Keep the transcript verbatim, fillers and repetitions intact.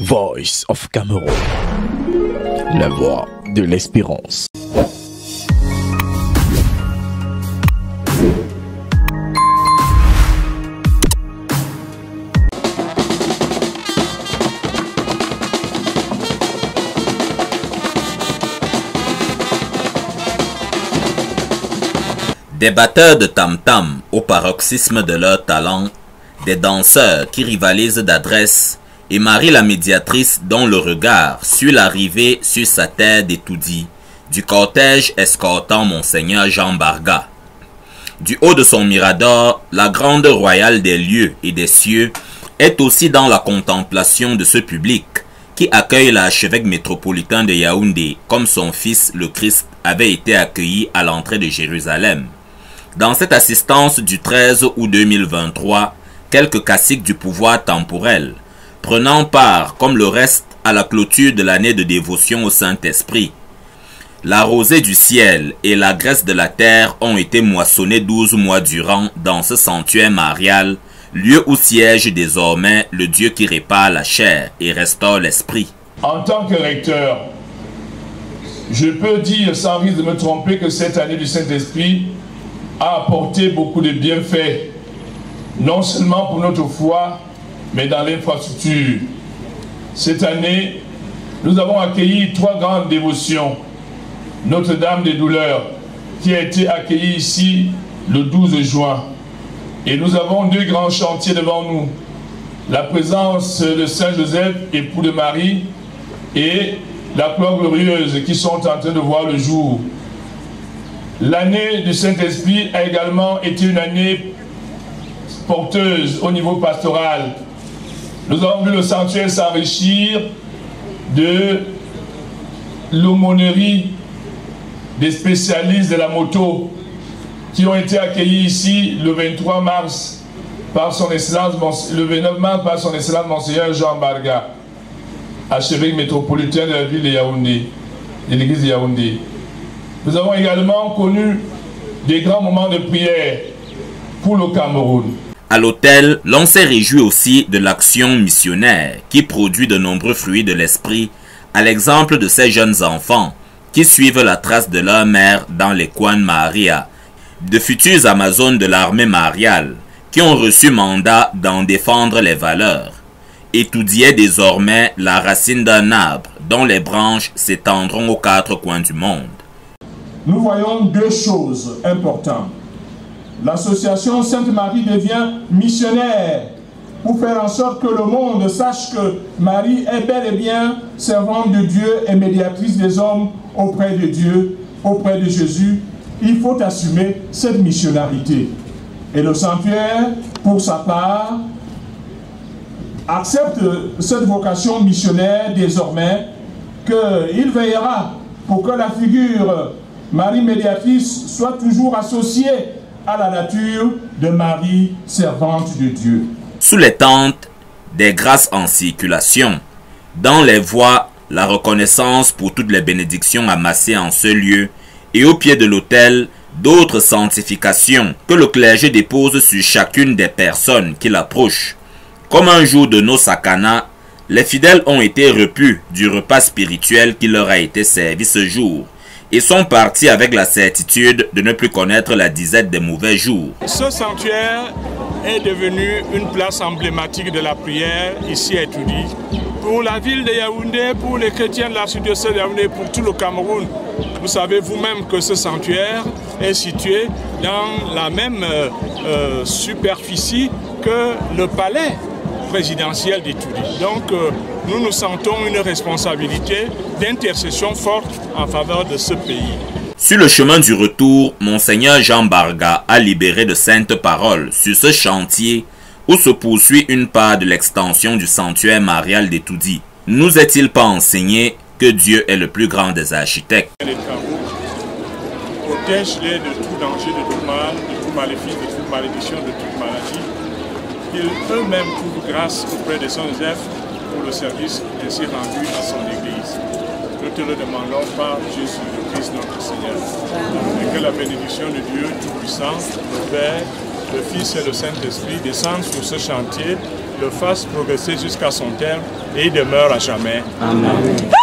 Voice of Cameroun, la voix de l'espérance. Des batteurs de tam-tam au paroxysme de leur talent, des danseurs qui rivalisent d'adresse et Marie la médiatrice dont le regard suit l'arrivée sur sa terre d'étoudie du cortège escortant Monseigneur Jean Barga. Du haut de son mirador, la grande royale des lieux et des cieux est aussi dans la contemplation de ce public qui accueille l'archevêque métropolitain de Yaoundé comme son fils le Christ avait été accueilli à l'entrée de Jérusalem. Dans cette assistance du treize août deux mille vingt-trois, quelques caciques du pouvoir temporel, prenant part, comme le reste, à la clôture de l'année de dévotion au Saint-Esprit. La rosée du ciel et la graisse de la terre ont été moissonnées douze mois durant dans ce sanctuaire marial, lieu où siège désormais le Dieu qui répare la chair et restaure l'esprit. En tant que recteur, je peux dire sans risque de me tromper que cette année du Saint-Esprit a apporté beaucoup de bienfaits, non seulement pour notre foi, mais dans l'infrastructure. Cette année, nous avons accueilli trois grandes dévotions. Notre-Dame des Douleurs, qui a été accueillie ici le douze juin. Et nous avons deux grands chantiers devant nous. La présence de Saint-Joseph, époux de Marie, et la croix glorieuse qui sont en train de voir le jour. L'année du Saint-Esprit a également été une année porteuse au niveau pastoral. Nous avons vu le sanctuaire s'enrichir de l'aumônerie des spécialistes de la moto qui ont été accueillis ici le vingt-trois mars par son excellence, le vingt-neuf mars par son excellence Monseigneur Jean Barga, archevêque métropolitain de la ville de Yaoundé, de l'église de Yaoundé. Nous avons également connu des grands moments de prière pour le Cameroun. À l'hôtel, l'on s'est réjoui aussi de l'action missionnaire qui produit de nombreux fruits de l'esprit, à l'exemple de ces jeunes enfants qui suivent la trace de leur mère dans les Kwan Maria, de futures Amazones de l'armée mariale qui ont reçu mandat d'en défendre les valeurs, étudiaient désormais la racine d'un arbre dont les branches s'étendront aux quatre coins du monde. Nous voyons deux choses importantes. L'association Sainte-Marie devient missionnaire pour faire en sorte que le monde sache que Marie est bel et bien servante de Dieu et médiatrice des hommes auprès de Dieu, auprès de Jésus. Il faut assumer cette missionnarité. Et le sanctuaire, pour sa part, accepte cette vocation missionnaire désormais, qu'il veillera pour que la figure Marie médiatrice soit toujours associée à la nature de Marie, servante de Dieu. Sous les tentes, des grâces en circulation. Dans les voies, la reconnaissance pour toutes les bénédictions amassées en ce lieu. Et au pied de l'autel, d'autres sanctifications que le clergé dépose sur chacune des personnes qui l'approchent. Comme un jour de nos sakana, les fidèles ont été repus du repas spirituel qui leur a été servi ce jour. Et sont partis avec la certitude de ne plus connaître la disette des mauvais jours. Ce sanctuaire est devenu une place emblématique de la prière ici à Etoudi. Pour la ville de Yaoundé, pour les chrétiens de l'archidiocèse de Yaoundé, pour tout le Cameroun. Vous savez vous-même que ce sanctuaire est situé dans la même euh, euh, superficie que le palais présidentiel d'Etoudi. Donc euh, nous nous sentons une responsabilité d'intercession forte en faveur de ce pays. Sur le chemin du retour, Monseigneur Jean Barga a libéré de saintes paroles sur ce chantier où se poursuit une part de l'extension du sanctuaire marial d'Etoudi. Nous est-il pas enseigné que Dieu est le plus grand des architectes? Les travaux protègent-les de tout danger, de tout mal, de tout maléfice, de toute malédiction, de toute maladie. Ils eux-mêmes trouvent grâce auprès de Saint-Joseph pour le service ainsi rendu à son Église. Nous te le demandons par Jésus le Christ notre Seigneur. Et que la bénédiction de Dieu Tout-Puissant, le Père, le Fils et le Saint-Esprit descendent sur ce chantier, le fasse progresser jusqu'à son terme et il demeure à jamais. Amen.